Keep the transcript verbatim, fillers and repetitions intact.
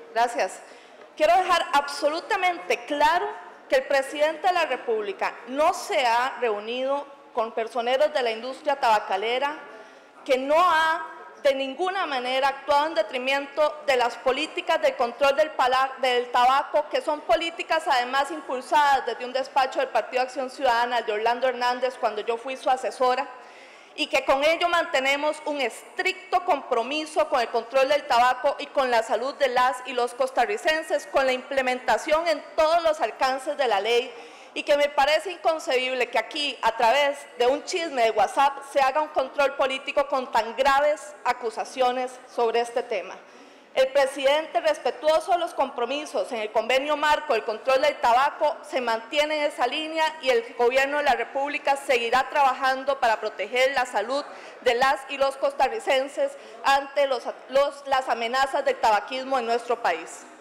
Gracias. Quiero dejar absolutamente claro que el presidente de la República no se ha reunido con personeros de la industria tabacalera, que no ha de ninguna manera actuado en detrimento de las políticas de control del, del tabaco, que son políticas además impulsadas desde un despacho del Partido Acción Ciudadana, el de Orlando Hernández, cuando yo fui su asesora, y que con ello mantenemos un estricto compromiso con el control del tabaco y con la salud de las y los costarricenses, con la implementación en todos los alcances de la ley, y que me parece inconcebible que aquí, a través de un chisme de WhatsApp, se haga un control político con tan graves acusaciones sobre este tema. El presidente, respetuoso de los compromisos en el convenio marco del control del tabaco, se mantiene en esa línea y el Gobierno de la República seguirá trabajando para proteger la salud de las y los costarricenses ante los, los, las amenazas del tabaquismo en nuestro país.